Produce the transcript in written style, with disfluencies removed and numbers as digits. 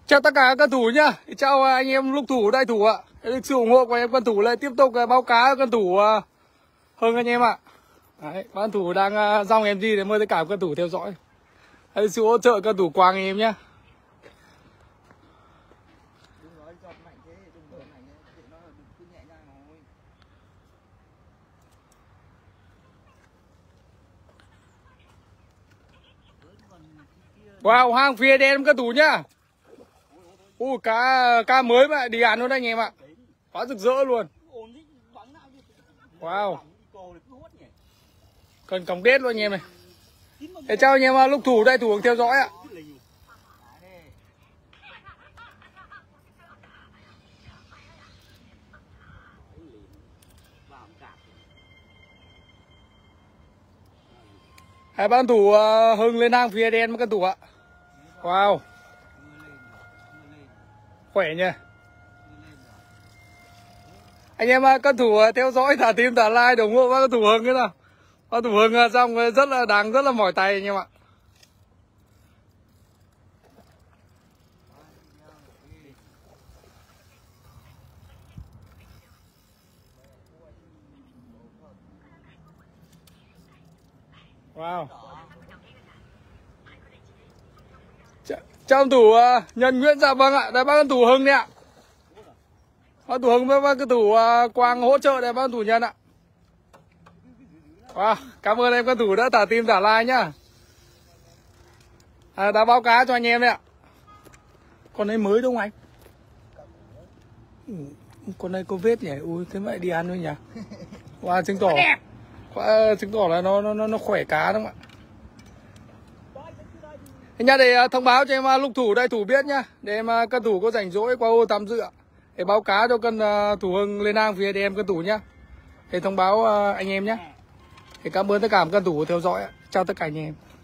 Chào tất cả các cân thủ nhá. Chào anh em lúc thủ đại thủ ạ. Được sự ủng hộ của anh em cân thủ lại tiếp tục báo cá cân thủ Hưng anh em ạ. Đấy, ban thủ đang dòng em gì để mời tất cả cân thủ theo dõi. Đấy, sự hỗ trợ cân thủ Quang anh em nhá. Wow, hàng phía đen cân thủ nhá. Cá mới mà đi ăn luôn anh em ạ. Quá rực rỡ luôn. Wow. Cần còng đét luôn anh em này. Để chào anh em lúc thủ đại thủ theo dõi ạ. Hai ban thủ Hưng lên hàng phía đen cân thủ ạ. Wow. Khỏe nhỉ. Anh em cân thủ theo dõi thả tim thả like ủng hộ các thủ Hưng thế nào. Các thủ Hưng xong rất là đáng, rất là mỏi tay anh em ạ. Wow. Chào thủ Nhân Nguyễn, dạ vâng ạ. Đây bác cân thủ Hưng đấy ạ. Bác thủ Hưng với bác cân thủ Quang hỗ trợ đây bác thủ Nhân ạ. Wow, cảm ơn em cân thủ đã thả tim thả like nhá. Đã báo cá cho anh em đấy ạ. Con ấy mới đúng không anh? Con này có vết nhỉ? Ui, thế vậy đi ăn thôi nhỉ? Wow, chứng tỏ là nó khỏe cá đúng không ạ? Thế nha, để thông báo cho em lúc thủ đại thủ biết nhá. Để em cân thủ có rảnh rỗi qua ô tham dự ạ. Để báo cá cho cân thủ Hưng lên hàng phía để em cân thủ nhá. Để thông báo anh em nhé. Thì cảm ơn tất cả các cân thủ theo dõi ạ. Chào tất cả anh em.